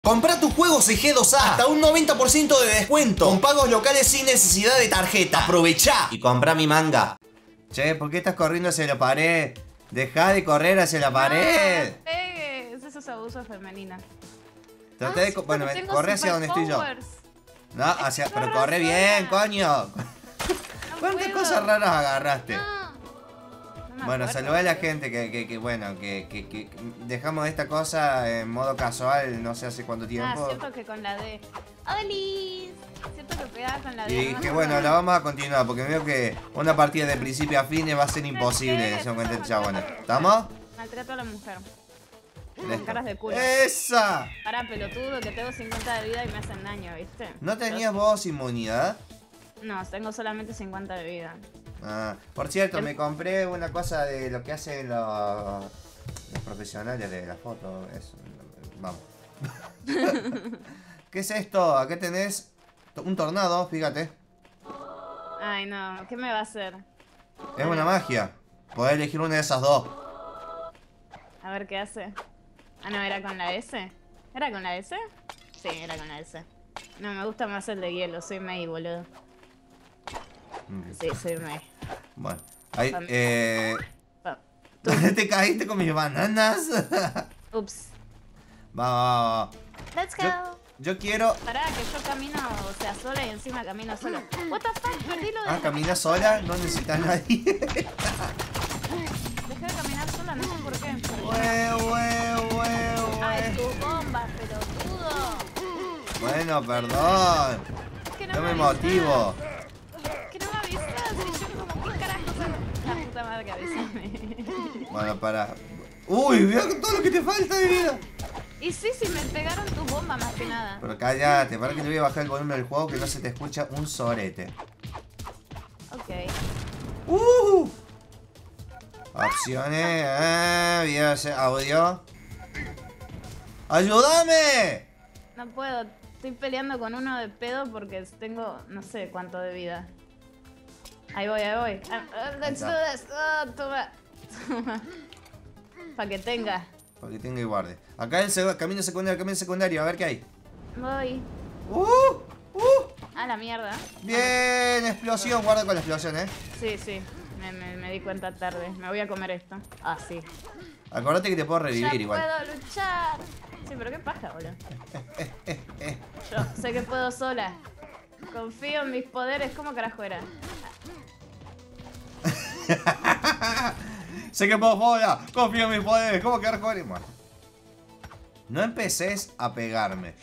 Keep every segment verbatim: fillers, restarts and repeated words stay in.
Compra tus juegos en G dos A hasta un noventa por ciento de descuento con pagos locales sin necesidad de tarjeta. Aprovechá y compra mi manga. Che, ¿por qué estás corriendo hacia la pared? Deja de correr hacia la pared. No, pegues. Eso es abuso femenino. Traté Ah, de... sí, Bueno, tengo corre hacia donde estoy yo. superpowers. No, hacia... Pero corre bien, coño. No ¿Cuántas puedo. cosas raras agarraste? No. No me Bueno, acuerdo. saludá a la gente que, que, que bueno, que, que, que dejamos esta cosa en modo casual no sé hace cuánto Ah, tiempo. cierto que con la D. ¡Olis! Cierto que pegaba con la D. Y no me que acuerdo. bueno, la vamos a continuar porque veo que una partida de principio a fin va a ser imposible en ese momento el chabón. ¿Estamos? Maltrato a la mujer. Listo. Caras de culo. ¡Esa! Pará, pelotudo, que tengo cincuenta de vida y me hacen daño, ¿viste? ¿No tenías vos inmunidad? No, tengo solamente cincuenta de vida. Ah, por cierto, me compré una cosa de lo que hacen los, los profesionales de la foto. Eso, vamos. ¿Qué es esto? Acá tenés un tornado, fíjate. Ay, no, ¿qué me va a hacer? Es una magia. Podés elegir una de esas dos. A ver qué hace. Ah, no, ¿era con la S? ¿Era con la S? Sí, era con la S. No, me gusta más el de hielo, soy Mei, boludo. Sí, soy Mei. Bueno, ahí, Pam. eh... Pa- ¿Dónde te caíste con mis bananas? Ups. Va, va, va. Let's go. Yo, yo quiero... Pará, que yo camino, o sea, sola y encima camino sola. What the fuck, perdí lo de... Ah, ¿caminas sola? No necesitas a nadie. Dejé de caminar sola, no sé por qué. Hue, hue, hue, Ay, hue. tus bombas, pelotudo. Bueno, perdón. Que No me avisas. motivo. Que no me avisas. Y yo como, ¿qué carajo soy? La puta madre que avísame. Bueno, para. Uy, mira todo lo que te falta de vida. Y sí, sí, me pegaron tus bombas más que nada. Pero cállate, para que te voy a bajar el volumen del juego que no se te escucha un sorete. Ok. Uh. Opciones, ah, video, audio. ¡Ayúdame! No puedo. Estoy peleando con uno de pedo porque tengo no sé cuánto de vida. Ahí voy, ahí voy. Ah, ah, let's do this. Ah, toma. Toma. Para que tenga. Para que tenga y guarde. Acá el seg- camino secundario, camino secundario, a ver qué hay. Voy. ¡Uh! ¡Uh! A la mierda. Bien, explosión, guarda con la explosión, eh. Sí, sí. Me, me, me di cuenta tarde. Me voy a comer esto. Ah, sí. Acordate que te puedo revivir Ya igual. puedo luchar. Sí, pero qué paja, boludo. Yo sé que puedo sola. Confío en mis poderes. ¿Cómo carajo era? Sé que puedo joder, confío en mis poderes, ¿cómo que joder? Bueno. No empeces a pegarme.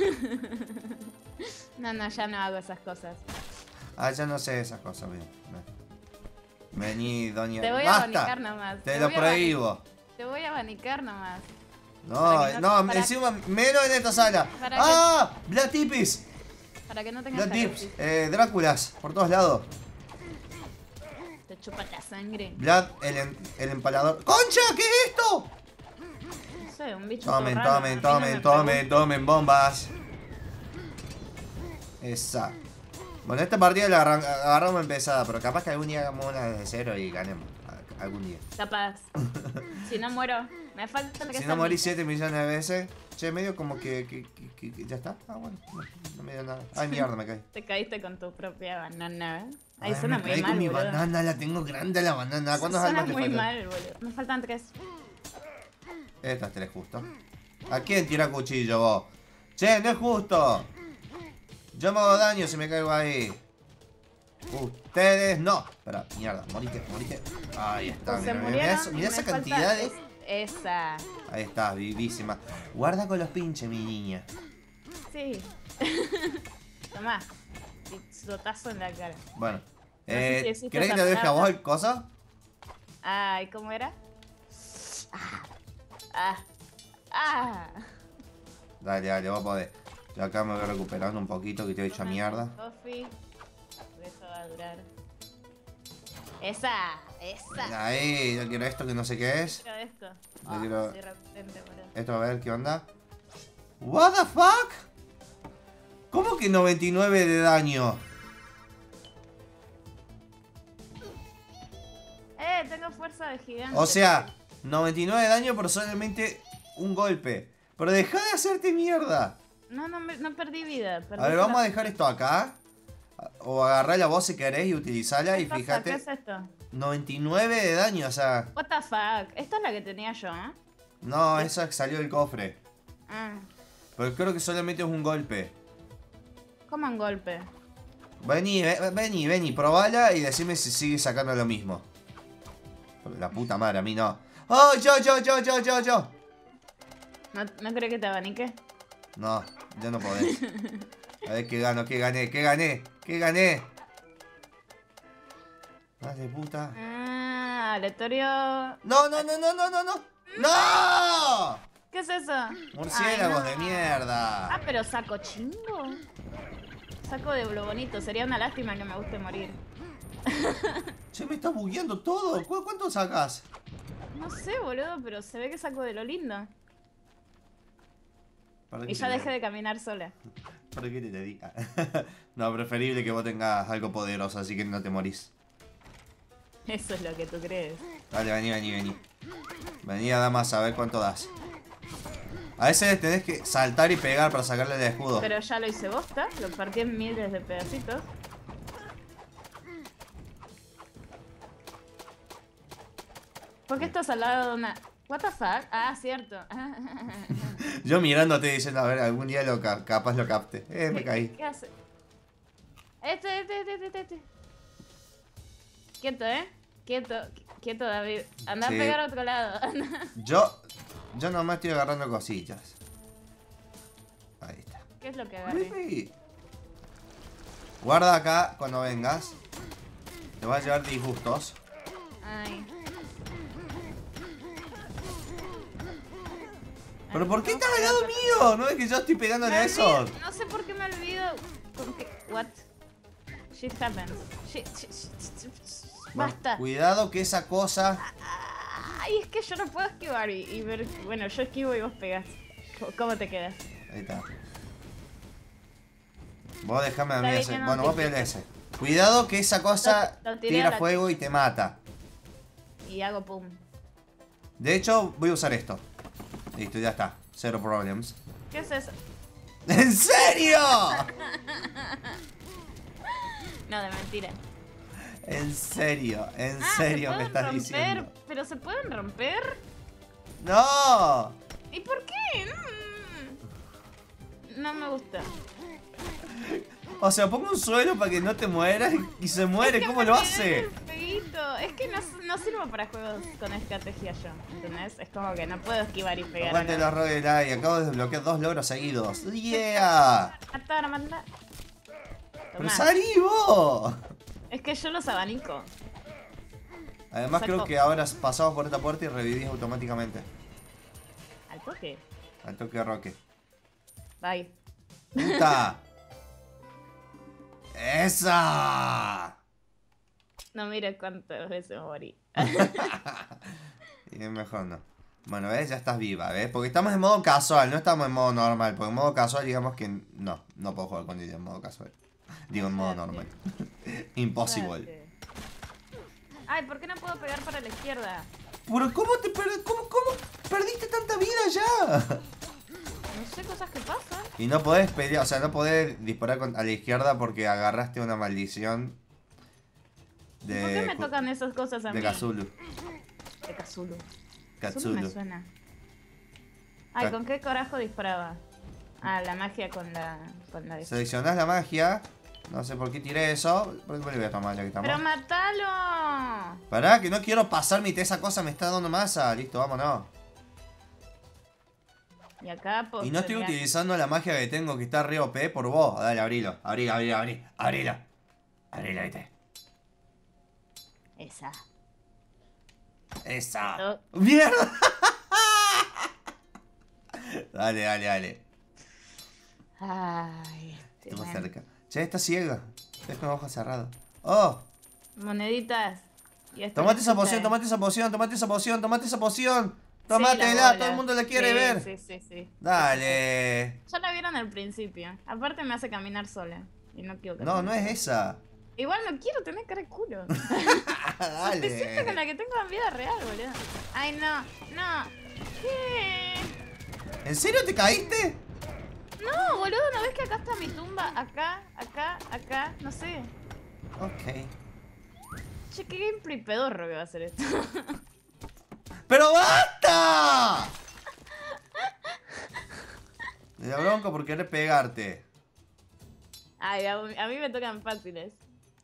No, no, ya no hago esas cosas. Ah, ya no sé esas cosas, bien. Vení, doña. Te voy a ¡Basta! abanicar nomás. Te Te lo voy a prohíbo. Te voy a abanicar nomás. No, Para que no- no, para- encima menos en esta sala. Para que- ¡Ah! Black Tipis. Para que no tengas Black Tips, carotis. eh, Dráculas, por todos lados. Te chupa la sangre. Vlad, el, em- el empalador. ¡Concha! ¿Qué es esto? No sé, un bicho Tomen, todo raro. A tomen, mí no tomen, me tomen, preguntes. tomen bombas. Esa. Bueno, esta partida la arran- agarramos empezada, pero capaz que algún día hagamos una desde cero y ganemos. A- Algún día. Capaz. Si no muero, me falta que Si sea no morí mi- siete millones de veces. Che, medio como que, que, que- que- que ya está. Ah, bueno, no, no me dio nada. Ay, mierda, me caí. Te caíste con tu propia banana. ¿Eh? Ahí Ay, suena me muy caí mal, con mi boludo. banana, la tengo grande la banana. ¿Cuántos Suena almas te muy faltan? mal, boludo. Me faltan tres. Estas tres justo. ¿A quién tira cuchillo vos? Che, no es justo. Yo me hago daño si me caigo ahí. Ustedes no. Espera, mierda, morite, morite. Ahí está, Pues se mira, mira, murieron eso- y mira me esa falta cantidad de... es- Esa. Ahí está, vivísima. Guarda con los pinches, mi niña. Sí. Tomá. Pisotazo en la cara. Bueno. No sé si Eh, existe ¿Querés que esa te deje a vos palabra. el coso? Ay, ¿cómo era? Ah. Ah. Ah. Dale, dale, vos podés. Yo acá me voy recuperando un poquito que te he hecho mierda. Coffee. Eso va a durar. Esa. Esa. Ahí, yo quiero esto que no sé qué es. Mira esto. Yo Ah, quiero- soy repotente, boludo. Esto a ver qué onda. What the fuck? ¿Cómo que noventa y nueve de daño? Eh, tengo fuerza de gigante. O sea, noventa y nueve de daño por solamente un golpe. Pero deja de hacerte mierda. No, no, me- no perdí vida. Perdí A ver, vamos a la- dejar esto acá. O agarrarla vos si querés y utilizarla. Y What the fuck, fíjate, ¿qué es esto? noventa y nueve de daño, o sea. What the fuck. Esta es la que tenía yo, ¿eh? No, esa salió del cofre. Ah, Pero creo que solamente es un golpe. como un golpe. Vení, ve- vení, vení, probala y decime si sigue sacando lo mismo. Por la puta madre, a mí no. ¡Oh, yo, yo, yo, yo, yo, yo! ¿No, no creo que te abanique? No, ya no podés. A ver qué gano, qué gané, qué gané, qué gané. Dale, puta. Ah, aleatorio. No, no, no, no, no, no, no. ¡No! ¿Qué es eso? Murciélagos Ay, no. de mierda. Ah, pero saco chingo. Saco de lo bonito. Sería una lástima que me guste morir. Che, me está bugueando todo. ¿Cu- ¿Cuánto sacas? No sé, boludo, pero se ve que saco de lo lindo. ¿Para Y qué ya te- dejé de caminar sola. ¿Para qué te dedica? No, preferible que vos tengas algo poderoso, así que no te morís. Eso es lo que tú crees. Dale, vení, vení, vení. Vení a damas a ver cuánto das. A veces tenés que saltar y pegar para sacarle el escudo. Pero ya lo hice bosta. Lo partí en miles de pedacitos. ¿Por qué estás al lado de una... What the fuck? Ah, cierto. Yo mirándote diciendo, a ver, algún día lo ca- capaz lo capte. Eh, me caí. ¿Qué hace? Este, este, este, este, este. Quieto, ¿eh? Quieto, quieto, David. Anda Sí. a pegar a otro lado. Yo, yo nomás estoy agarrando cosillas. Ahí está. ¿Qué es lo que agarré? Uy. Guarda acá cuando vengas. Te vas a llevar disgustos. Ay. ¿Pero por qué estás al lado mío? ¿No es que yo estoy pegándole a Me eso? olvido- No sé por qué me olvido. con que- What? Shit happens. Shit, shit, shit, shit, shit. Bueno, Basta. cuidado que esa cosa... Ay, es que yo no puedo esquivar y, y ver. Bueno, yo esquivo y vos pegás. ¿Cómo- ¿Cómo te quedas? Ahí está. Vos déjame a mí Está ese. bien, no, Bueno, no, vos sí, pegale sí. ese. Cuidado que esa cosa Lo- lo tiré a tira la- fuego y te mata. Y hago pum. De hecho, voy a usar esto. Listo, ya está. Cero problems. ¿Qué es eso? ¿En serio? No, de mentira. En serio, en Ah, serio ¿se me pueden estás romper? diciendo. ¿Pero se pueden romper? ¡No! ¿Y por qué? Mm. No me gusta. O sea, pongo un suelo para que no te mueras y se muere. Es que ¿Cómo me lo quedé hace? en el peguito. Es que no, no sirvo para juegos con estrategia yo, ¿entendés? Es como que no puedo esquivar y pegar. Aguante a los roguelike. Acabo de desbloquear dos logros seguidos. ¡Yeah! Matar, matar. ¡Pero Tomá. salí vos! Es que yo los abanico. Además Saco. creo que ahora pasamos por esta puerta y revivís automáticamente. Al toque. Al toque de Roque. Bye. ¡Puta! ¡Esa! No mires cuántas veces morí. Y es mejor no. Bueno, ¿ves? Ya estás viva, ¿ves? Porque estamos en modo casual, no estamos en modo normal. Porque en modo casual digamos que no, no puedo jugar con ella en modo casual. Digo en modo normal. Impossible. Suerte. Ay, ¿por qué no puedo pegar para la izquierda? Pero ¿cómo te per- cómo, cómo perdiste tanta vida ya? No sé, cosas que pasan. Y no podés pelear, o sea, no podés disparar con- a la izquierda porque agarraste una maldición de... ¿Por qué me tocan esas cosas a de mí? Cthulhu. De Cthulhu. Cthulhu Cthulhu. me suena. Ay, Ca- ¿con qué carajo disparaba? Ah, la magia con la... con la... Seleccionás la magia. No sé por qué tiré eso. ¿Por qué me lo voy a tomar ya que estamos? ¡Pero matalo! Pará, que no quiero pasarme y esa cosa me está dando masa. Listo, vámonos. Y acá, pues... Y no estoy pelear. utilizando la magia que tengo que está re O P por vos. Dale, abrilo. Abrilo, abrilo, abrilo. Abrilo. Abrilo, viste. Esa. Esa. Oh. ¡Mierda! Dale, dale, dale. Ay, este Estamos man. cerca. Che, está ciega. Está con los ojos cerrados. ¡Oh! Moneditas. Y esto Tomate me esa escucha, poción, eh. tomate esa poción, tomate esa poción, tomate esa poción. Sí, Tomátela, la bola. todo el mundo la quiere Sí, ver. Sí, sí, sí. Dale. Ya la vieron al principio. Aparte me hace caminar sola. Y no quiero No, caminar no es sola. esa. Igual no quiero tener cara de culo. Dale. Te siento con la que tengo en vida real, boludo. Ay, no, no. ¿Qué? ¿En serio te caíste? No, boludo, ¿no ves que acá está mi tumba? Acá, acá, acá, no sé. Ok. Che, qué gameplay pedorro que va a ser esto. ¡Pero basta! Me da bronca por querer pegarte. Ay, a, a mí me tocan fáciles.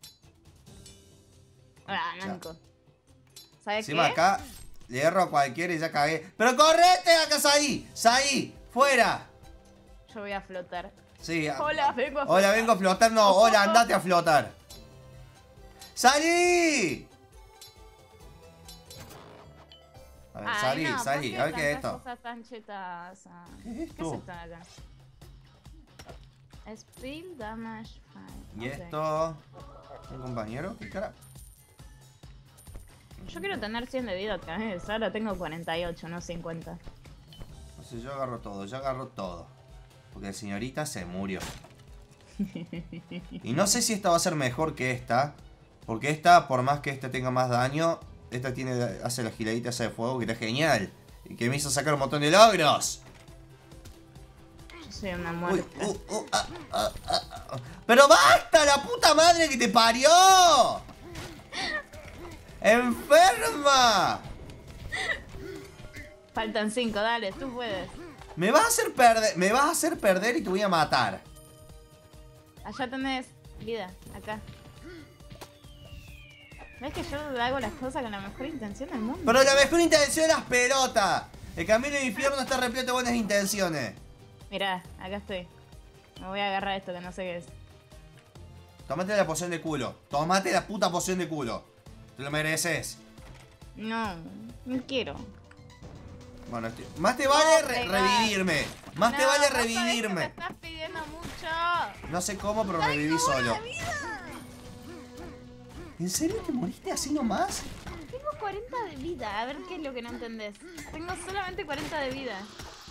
Ah, nanco. ¿Sabes qué? Encima acá le erro a cualquiera y ya cagué. ¡Pero correte acá, Saí! ¡Saí! ¡Fuera! Yo voy a flotar. Sí. Hola, vengo a flotar. Hola, vengo a flotar. No, hola, andate a flotar. ¡Salí! A ver, Ay, salí, no, salí. ¿por A ver qué es tantas esto. cosas tan chetas? Ah, ¿Qué es ¿Qué esto? es esto de acá? Spill damage five. ¿Y Ok. esto? ¿Un compañero? ¿Qué cara? Yo quiero tener cien de vida otra vez. Ahora tengo cuarenta y ocho, no cincuenta. No sé, yo agarro todo, yo agarro todo. Porque la señorita se murió. Y no sé si esta va a ser mejor que esta. Porque esta, por más que esta tenga más daño, esta tiene, hace la giladita esa de fuego que está genial. Y que me hizo sacar un montón de logros. Yo soy una Uy, muerte. uh, uh, ah, ah, ah, ah. ¡Pero basta, la puta madre que te parió! ¡Enferma! Faltan cinco, dale, tú puedes. Me vas a hacer perder, me vas a hacer perder y te voy a matar. Allá tenés vida, acá. ¿Ves que yo hago las cosas con la mejor intención del mundo? Pero la mejor intención es las pelotas. El camino al infierno está repleto de buenas intenciones. Mirá, acá estoy. Me voy a agarrar esto que no sé qué es. Tómate la poción de culo. Tómate la puta poción de culo. Te lo mereces. No, no quiero. Bueno, estoy... más te vale re- pegar. revivirme. Más te No, vale vos sabés que me revivirme. estás pidiendo mucho. No sé cómo, pero Ay, reviví no, solo. la vida. ¿En serio te moriste así nomás? Tengo cuarenta de vida. A ver qué es lo que no entendés. Tengo solamente cuarenta de vida.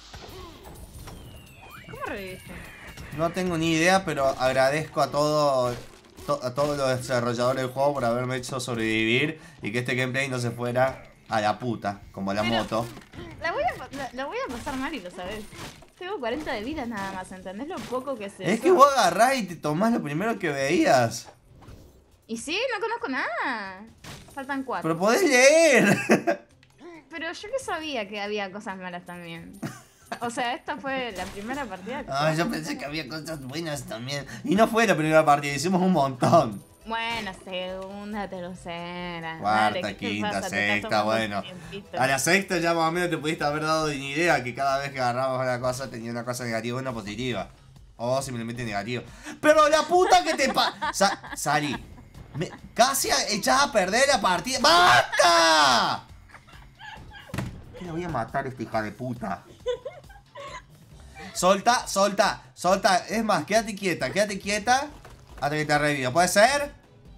¿Cómo reviviste? No tengo ni idea, pero agradezco a todo, to- a todos los desarrolladores del juego por haberme hecho sobrevivir y que este gameplay no se fuera a la puta, como la Pero- moto. La voy, a, la, la voy a pasar mal y lo sabés. Tengo cuarenta de vida nada más, ¿entendés lo poco que se Es que vos agarrás y te tomás lo primero que veías. Y sí, no conozco nada. Faltan cuatro. Pero podés leer. Pero yo que sabía que había cosas malas también. O sea, esta fue la primera partida. que- Ay, yo pensé que había cosas buenas también. Y no fue la primera partida, hicimos un montón. Bueno, segunda, tercera. Cuarta, Dale, ¿qué te quinta, pasa? Te estás sexta, tomando bueno. un tiempito. A la sexta ya más o menos te pudiste haber dado ni idea que cada vez que agarrabas una cosa tenía una cosa negativa y una positiva. O simplemente negativa. Pero la puta que te pa... Sa Sari, me casi echás a perder la partida. ¡Basta! Que la voy a matar a esta hija de puta. Solta, solta, solta. Es más, quédate quieta, quédate quieta hasta que te reviva. ¿Puede ser?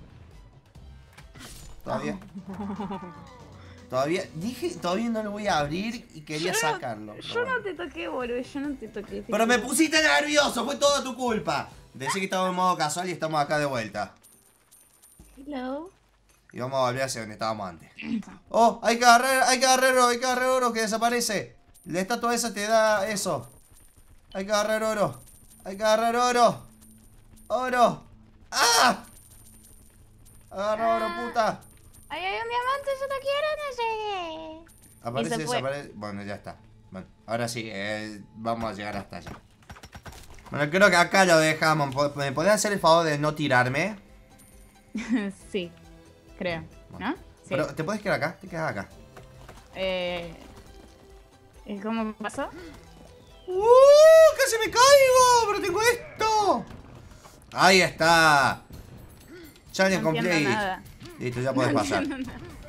Todavía. Todavía, dije, todavía no lo voy a abrir y quería Yo no- sacarlo. pero Yo bueno. no te toqué, boludo. Yo no te toqué. te Pero me juro. pusiste nervioso, fue toda tu culpa. Decí que estamos en modo casual y estamos acá de vuelta. Hello. Y vamos a volver hacia donde estábamos antes. Oh, hay que agarrar, hay que agarrar oro, hay que agarrar oro que desaparece. La estatua esa te da eso. Hay que agarrar oro. Hay que agarrar oro. Oro. ¡Ah! Agarra oro, puta. Ahí hay un diamante, yo no quiero, no llegué. Aparece, Y se fue. desaparece. Bueno, ya está. Bueno, ahora sí, eh, vamos a llegar hasta allá. Bueno, creo que acá lo dejamos. ¿Me podés hacer el favor de no tirarme? Sí, creo. ¿No? Sí. Pero, ¿te puedes quedar acá? Te quedas acá. Eh, ¿Y cómo pasó? ¡Uh! ¡Casi me caigo! ¡Pero tengo esto! Ahí está. Challenge No entiendo complete. nada. Listo, ya podés pasar. Ok.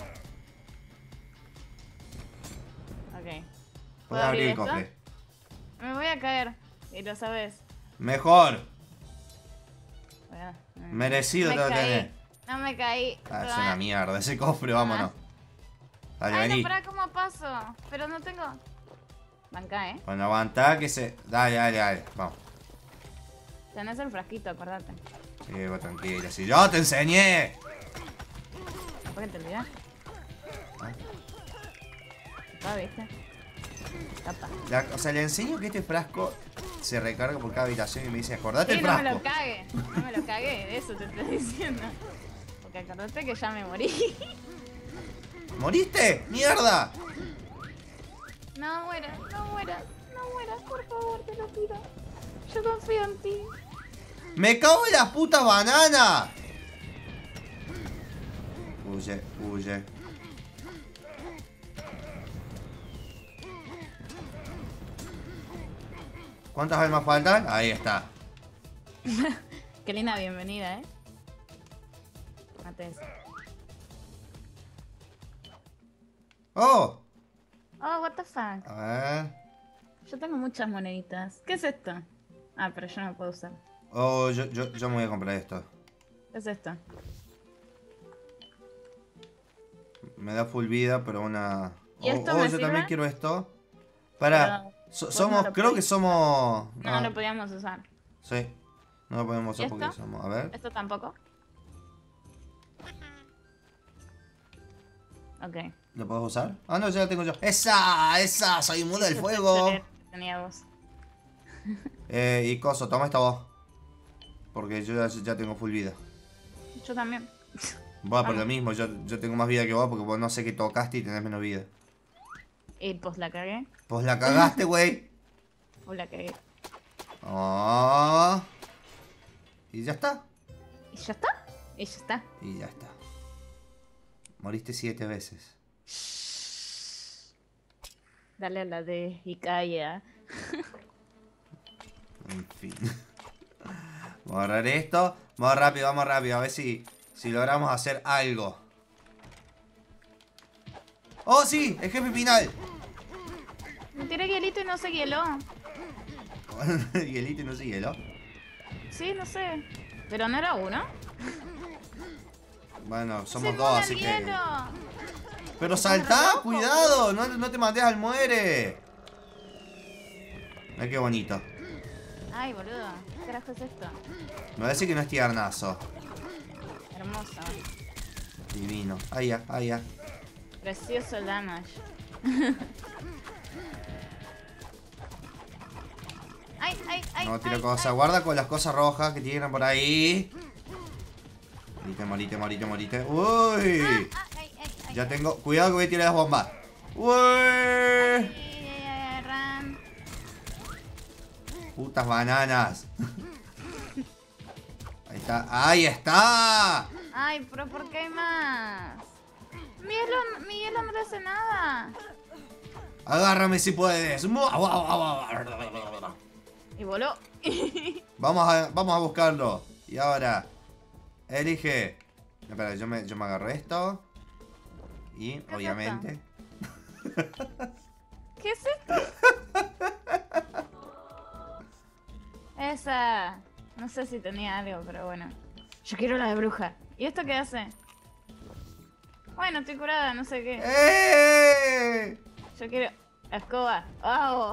Podés ¿Puedo abrir el esto? cofre. Me voy a caer. Y lo sabes. Mejor. Bueno, mm. Merecido Me te lo caí. tenés. No me caí. Ah, es una mierda. Ese cofre, vámonos. Dale, Ay, vení. no, pará, ¿cómo paso? Pero no tengo... Banca, ¿eh? Bueno, aguantá que se... Dale, dale, dale. Vamos. Tenés el frasquito, acordate. Sí, vos tranquila. Si yo te enseñé. ¿Por qué te olvidás? Ah, ¿viste? Capaz. La- o sea, le enseño que este frasco se recarga por cada habitación y me dice, acordate Sí, el no frasco. me lo cague. No me lo cagué, eso te estoy diciendo. Porque acordate que ya me morí. ¿Moriste? ¡Mierda! No mueras, no mueras, no mueras, por favor, te lo pido. Yo confío en ti. ¡Me cago en las putas bananas! Huye, huye. ¿Cuántas almas faltan? Ahí está. Qué linda bienvenida, ¿eh? Mate eso. ¡Oh! Oh, what the fuck. A ver. Yo tengo muchas moneditas. ¿Qué es esto? Ah, pero yo no lo puedo usar. Oh, yo, yo, yo me voy a comprar esto. ¿Qué es esto? Me da full vida, pero una... ¿Y Oh, esto oh, me yo sirve? también quiero esto. Para, Pero so- vos somos, no lo creo que podés. somos... No, ah, no lo podíamos usar. sí, no lo podemos ¿Y usar porque esto? somos... A ver. ¿Esto tampoco? Ok. ¿Lo puedo usar? Ah, no, ya lo tengo yo. ¡Esa! ¡Esa! ¡Soy inmune del fuego! Tenía vos. Eh, y coso, toma esta voz. Porque yo ya, ya tengo full vida. Yo también. Bueno, por Vamos. lo mismo, yo, yo tengo más vida que vos porque vos no sé qué tocaste y tenés menos vida. Y pues la cagué. Pues la cagaste, güey. O la cagué. Oh. Y ya está. ¿Y ya está? Y ya está. Y ya está. Moriste siete veces. Dale a la de Ikaya. En fin. Vamos a agarrar esto. Vamos rápido, vamos rápido. A ver si, si logramos hacer algo. ¡Oh, sí! El jefe final. Me tiré hielito y no se hieló. Y el ítem no sigue, ¿no? Sí, no sé. Pero no era uno. Bueno, somos ¡Se dos, mola así el que... hielo! Pero Estás saltá, re loco. cuidado. No, no te mates al muere. Mira qué bonito. Ay, boludo. ¿Qué carajo es esto? Me parece que no es tiernazo. Hermoso. Divino. Ahí ya, ahí ya. Precioso el damage. Ay, ay, ay. No tiro ay, cosas. ay. Guarda con las cosas rojas que tiran por ahí. Morite, morite, morite, morite. Uy. Ah, ay, ay, ay. Ya tengo. Cuidado que voy a tirar las bombas. Uy. Ay, ay, ay, ran. Putas bananas. Ahí está. ¡Ahí está! Ay, pero ¿por qué hay más? Mi hielo, mi hielo no le hace nada. Agárrame si puedes. Y voló. Vamos a, vamos a buscarlo. Y ahora, elige. Espera, yo me, yo me agarro esto. Y, es obviamente. ¿Qué es esto? Esa. No sé si tenía algo, pero bueno. Yo quiero la de bruja. ¿Y esto qué hace? Bueno, estoy curada, no sé qué. ¡Eh! Yo quiero la escoba. ¡Oh!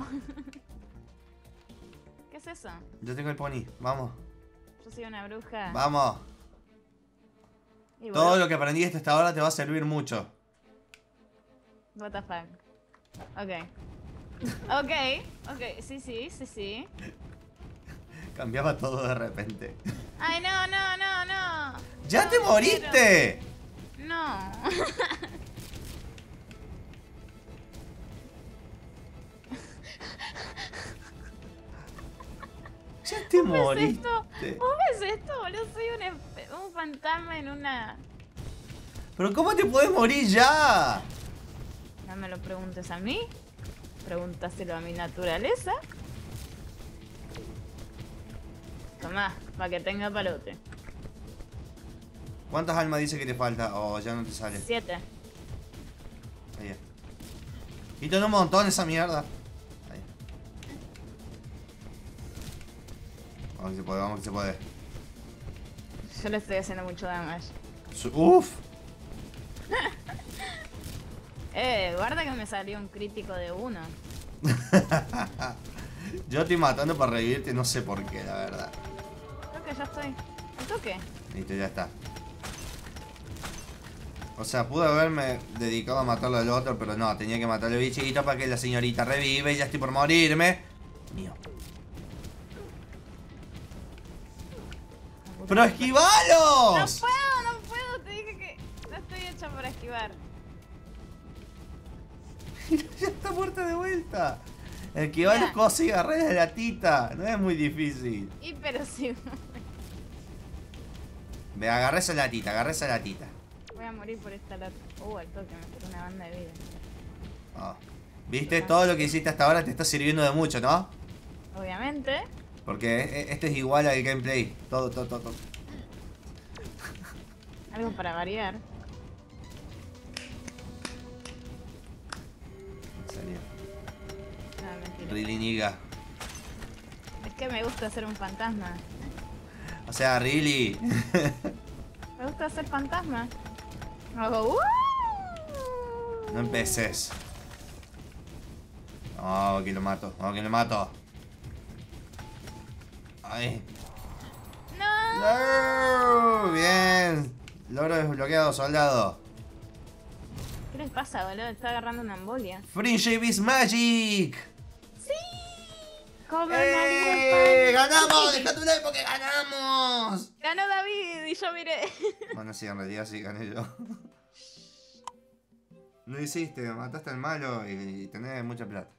¿Qué es eso? Yo tengo el pony. Vamos. Yo soy una bruja. Vamos. Y Todo voló. lo que aprendiste hasta ahora te va a servir mucho. What the fuck. Ok. Ok, ok, sí, sí, sí, sí. Cambiaba todo de repente. Ay, no, no, no, no. ¡Ya No, te no moriste! quiero. No. ¡Ya te ¿Vos ves moriste! esto? ¿Vos ves esto, boludo? Soy un, espe- un fantasma en una... ¿Pero cómo te puedes morir ya? No me lo preguntes a mí. Pregúntaselo a mi naturaleza. Tomá, para que tenga palote. ¿Cuántas almas dice que te falta? Oh, ya no te sale. Siete. Ahí ya. Quítale un montón esa mierda. Ahí. Vamos que se puede, vamos que se puede. Yo le estoy haciendo mucho damage. Su- Uf. Eh, guarda que me salió un crítico de uno. Yo estoy matando para revivirte, no sé por qué, la verdad. Creo que ya estoy. ¿El toque? Listo, ya está. O sea, pude haberme dedicado a matarlo al otro, pero no, tenía que matar al bichito para que la señorita revive. Ya estoy por morirme. Mío. ¡Pero No esquivalos! puedo, no puedo. Te dije que no estoy hecha para esquivar. Ya está muerta de vuelta. Esquivar los Ya. cosos y agarrar la latita. No es muy difícil. Y pero sí. Ve, agarré esa latita, agarré esa latita. Voy a morir por esta lata. Uh, al toque me quedó una banda de vida. Oh. ¿Viste? Todo lo que hiciste hasta ahora te está sirviendo de mucho, ¿no? Obviamente. Porque e- este es igual al gameplay. Todo, todo, todo, todo. Algo para variar. En serio. No, mentira. Really, nigga. Es que me gusta ser un fantasma. O sea, really. Me gusta ser fantasma. Hago ¡uh! No empeces. Oh, que lo mato. Oh, que lo mato. Ay. ¡No! No. Bien. Logro desbloqueado, soldado. ¿Qué les pasa, boludo? Está agarrando una embolia. Friendship is magic. ¡Sí! ¡Como ¡Eh! ¡Ganamos! ¡Deja tu like porque ganamos! Ganó David y yo miré. Bueno, sí, en realidad sí gané yo. No hiciste, mataste al malo y, y tenés mucha plata.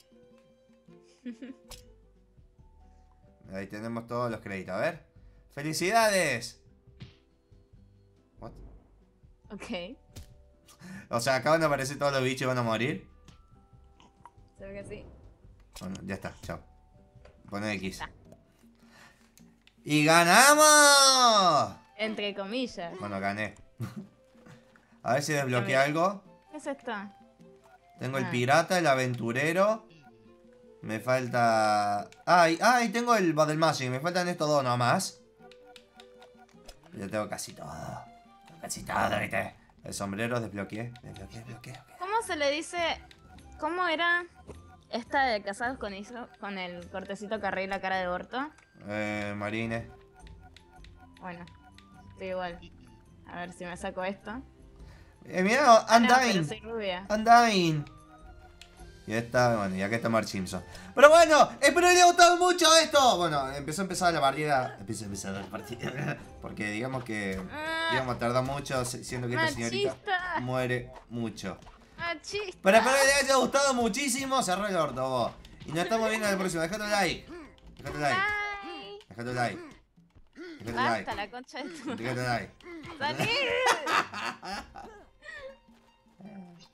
Ahí tenemos todos los créditos, a ver. ¡Felicidades! What? Ok. O sea, acaban de aparecer todos los bichos y van a morir. Se ve que sí. Bueno, ya está, chao. Pone X. Ah. ¡Y ganamos! Entre comillas. Bueno, gané. A ver si desbloqueé A ver. algo. ¿Qué es esto? Tengo el Ah. pirata, el aventurero. Me falta... ¡Ay! ¡Ay! Tengo el Battle Magic. Me faltan estos dos nomás. Yo tengo casi todo. Tengo casi todo, ¿viste? El sombrero desbloqueé. Desbloqueé, desbloqueé. ok. ¿Cómo se le dice? ¿Cómo era esta de casados con eso? Con el cortecito que arregla cara de orto. Eh, Marine. Bueno, estoy igual. A ver si me saco esto. Eh, mira, Ah, no, pero Undyne. soy rubia. Undyne. Y está, bueno, y acá está Mark Simpson. Pero bueno, espero que les haya gustado mucho esto. Bueno, empezó a empezar la partida. Empezó a empezar la partida. Porque digamos que Ah, íbamos a tardar mucho, siendo que esta señorita machista. muere mucho. Machista. Pero espero que les haya gustado muchísimo. Cerró el orto, vos. Y nos estamos viendo en el próximo. Dejate un like. Dejate un like. Ay, Dejate un like. Dejate un basta like. la concha de tu. Dejate un like. ¡Salí!